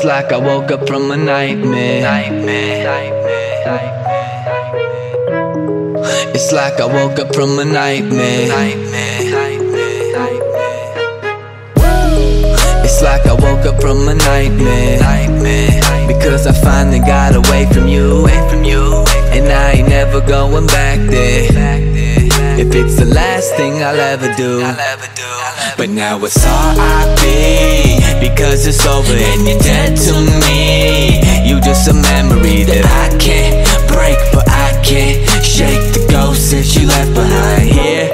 It's like I woke up from a nightmare. It's like I woke up from a nightmare. It's like I woke up from a nightmare. Because I finally got away from you. And I ain't never going back there. If it's the last thing I'll ever do. But now it's R.I.P. because it's over and you're dead to me. You just a memory that I can't break, but I can't shake the ghost that you left behind here.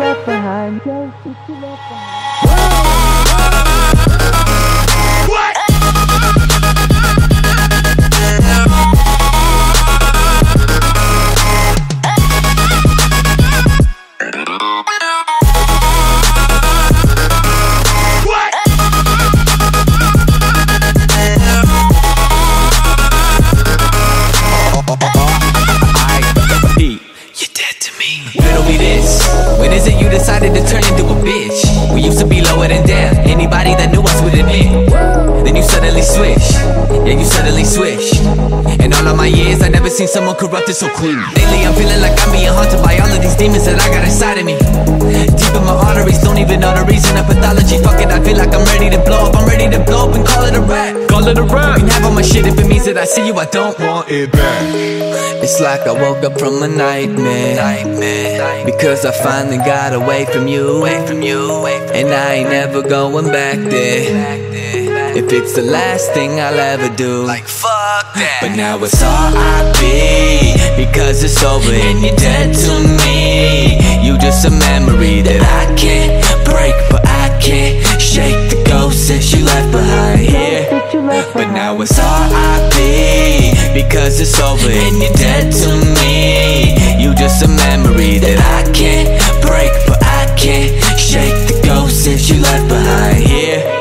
When is it you decided to turn into a bitch? We used to be lower than down, anybody that knew us would admit. Then you suddenly switched, yeah you suddenly switched. In all of my years I never seen someone corrupted so quick. Lately I'm feeling like I'm being haunted by all of these demons that I got inside of me. Deep in my arteries, don't even know the reason of pathology. Fuck it, I feel like I'm ready to blow up. I'm ready to blow up and call it a rap. Call it a rap. You can have all my shit if it means that I see you, I don't want it back. It's like I woke up from a nightmare. Because I finally got away from you. And I ain't never going back there. If it's the last thing I'll ever do. Like fuck that. But now it's R.I.P. because it's over and you're dead to me. You just a memory that I can't break, but I can't shake the ghost that you left behind here. But now it's R.I.P. because it's over and you're dead to me. You just a memory that I can't break, but I can't shake the ghost that you left behind here.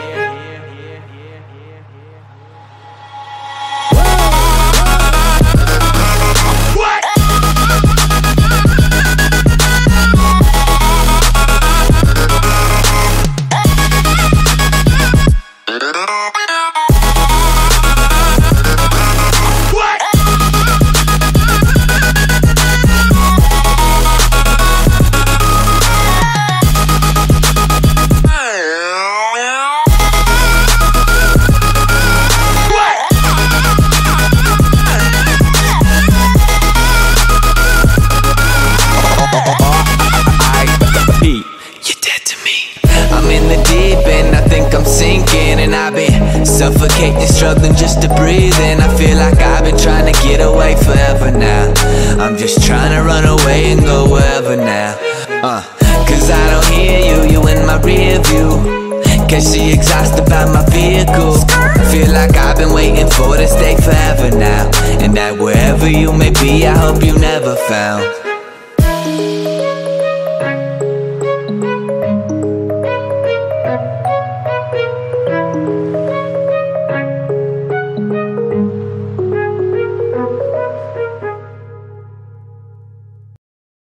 And I've been suffocating, struggling just to breathe. And I feel like I've been trying to get away forever now. I'm just trying to run away and go wherever now. Cause I don't hear you in my rear view. Can't see exhaust about my vehicle. Feel like I've been waiting for this day forever now. And that wherever you may be, I hope you never found